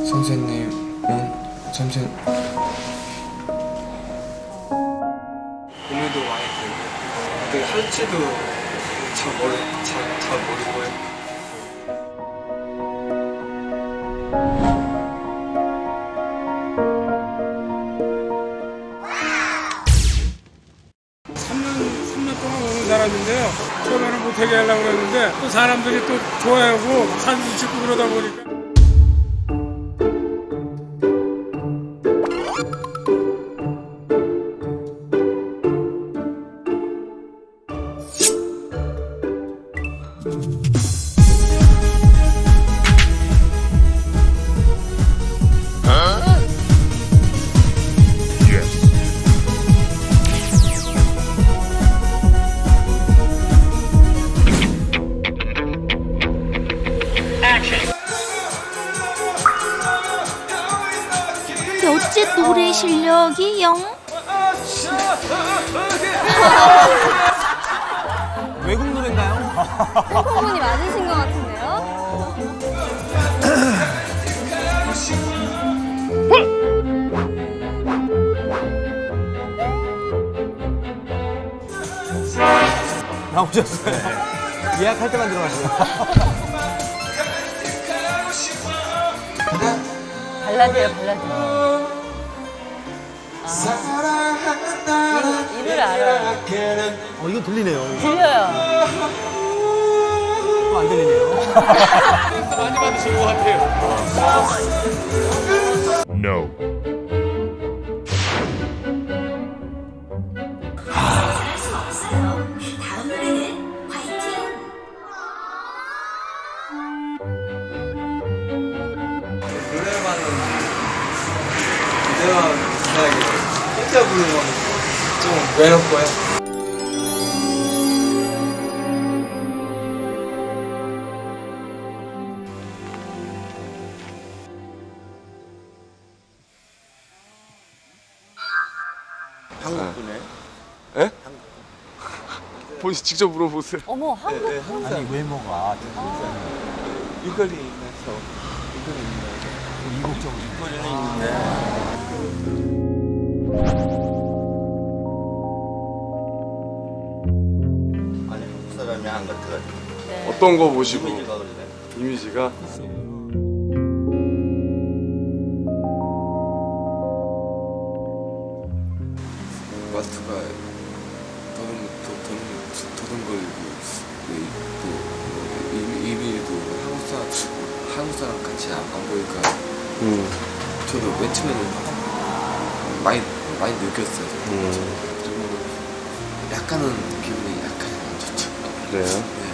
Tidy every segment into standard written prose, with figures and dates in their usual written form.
선생님은 고민도 많이 되고 어떻게 할지도 잘 모르고요. 3년 동안 오는 사람인데요. 처음에는 못하게 하려고 그랬는데 또 사람들이 또 좋아하고 사진 찍고 그러다 보니까. 근데 어째 노래 실력이 영? 외국 노래인가요? 홍보분이 맞으신 것 같은데요? 나오셨어요? 예약할 때만 들어가세요. 발라드예요, 발라드. 이 노래 알아요. 이거 들리네요. 들려요. 또 안 들리네요. 많이 받으신 것 같아요. No. 노래방은 그대와 비슷하게 혼자 부르는 건 좀 외롭고요. 한국 분에? 예? 본인 직접 물어보세요. 어머, 한국? 아니 외모가 이걸이 있면서 이국적으로 이걸이 있는데 아니 한국 사람이 안 같아가지고 어떤 거 보시고 이미지가 그래. 이미지가 말투가 더듬거리고 또 이미도 한국 사람 같이 안 보니까 저도 맨 처음에는 많이 느꼈어요. 좀 약간은 기분이 약간 안 좋죠. 그래요? 네.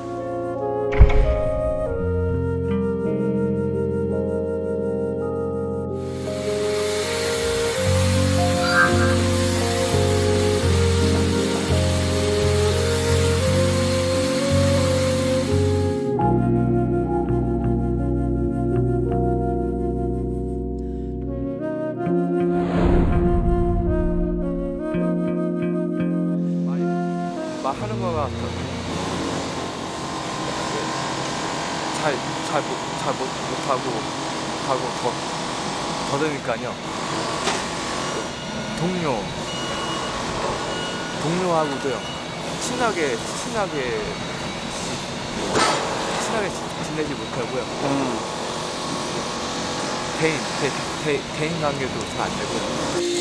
말하는 거가 잘 못하고 더되니까요. 동료하고도요. 친하게 지내지 못하고요. 대인 관계도 잘 안 되고요.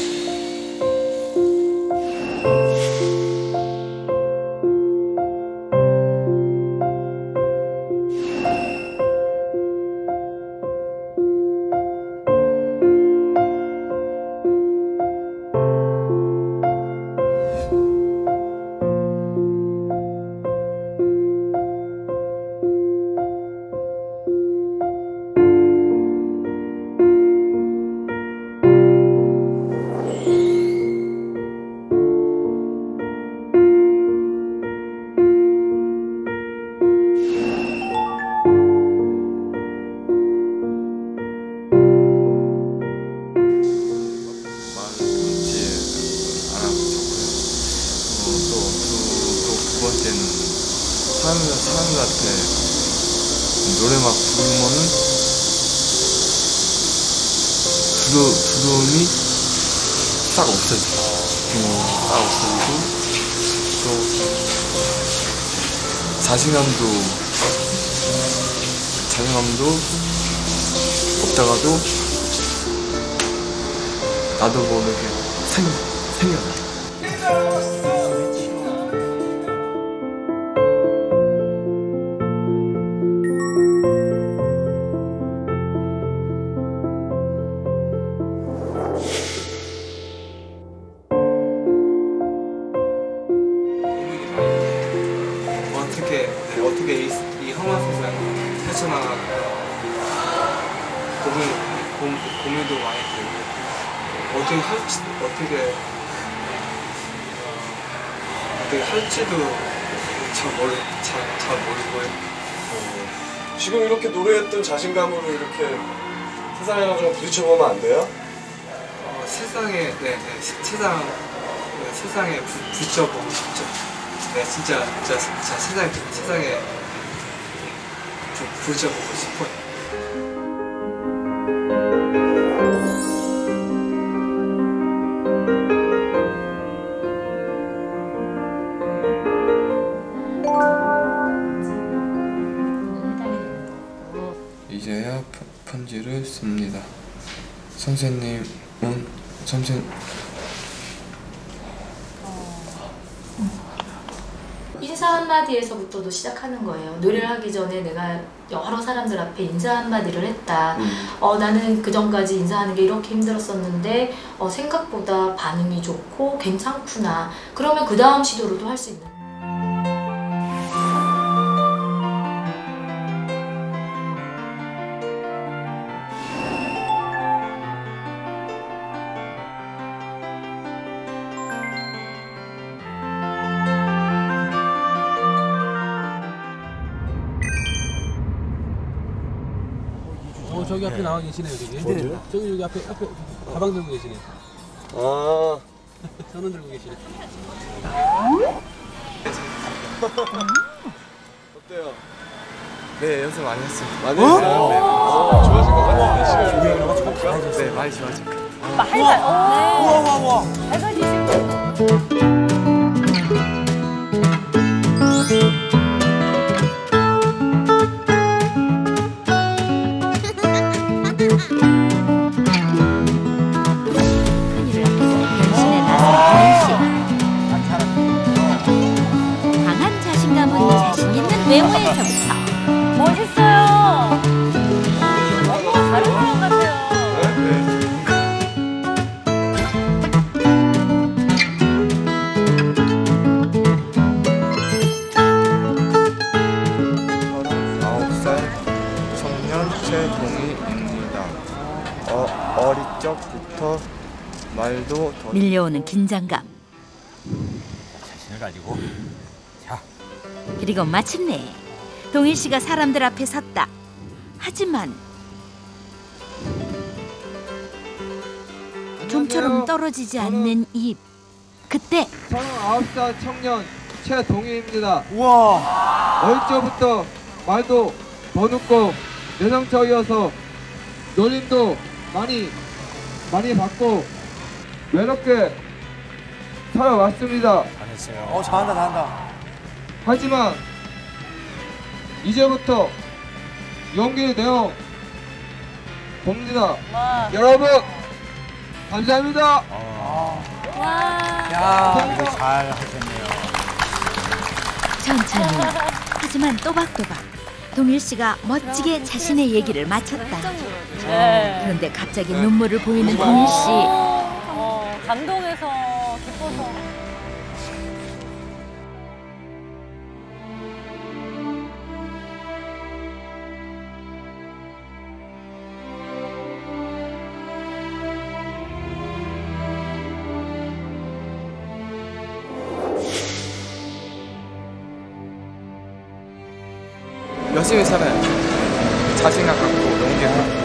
사람들한테 노래 막 부르면은 두려움이 싹 없어져. 싹 없어지고 또 자신감도 없다가도 나도 모르게 생겨나. 어떻게 이 험한 세상을 헤쳐나갈까 고민도 많이 들고 어떻게 할지도 잘 모르고 지금 이렇게 노래했던 자신감으로 이렇게 세상에 좀 부딪혀보면 안 돼요? 세상에 부딪혀보고 싶죠. 네, 진짜 세상에 좀 부딪혀보고 싶어요. 이제야 편지를 씁니다. 인사 한마디에서부터도 시작하는 거예요. 노래를 하기 전에 내가 여러 사람들 앞에 인사 한마디를 했다. 나는 그전까지 인사하는 게 이렇게 힘들었었는데 생각보다 반응이 좋고 괜찮구나. 그러면 그 다음 시도로도 할 수 있는. 저기 앞에 나와 계시네요, 저기. 저기 앞에 가방 들고 계시네. 손은 들고 계시네. 어때요? 네, 연습 많이 했어요. 많이 했어요? 네. 좋아진 것 같은데, 네, 많이 좋아졌고. 우와. 강한 자신감은 자신 있는 외모에서부터 멋있어요. 다른 사람 같아요. 청년 최동희입니다. 어릴 적부터 말도 더 밀려오는 긴장감. 자신을 가지고. 그리고 마침내 동일 씨가 사람들 앞에 섰다. 하지만 좀처럼 떨어지지 않는 입. 그때 39살 청년 최동희입니다. 우와. 어릴 적부터 말도 버눕고 내성적이어서 놀림도 많이 받고 외롭게 살아왔습니다. 잘했어요. 잘한다. 하지만 이제부터 용기를 내어 봅니다. 여러분 감사합니다. 야, 이거 잘 하셨네요. 천천히 하지만 또박또박 동일 씨가 멋지게 자신의 얘기를 마쳤다. 그런데 갑자기 눈물을 보이는 동일 씨. 감동해서 기뻐서. 열심히 살아야죠. 자신감 갖고 용기 갖고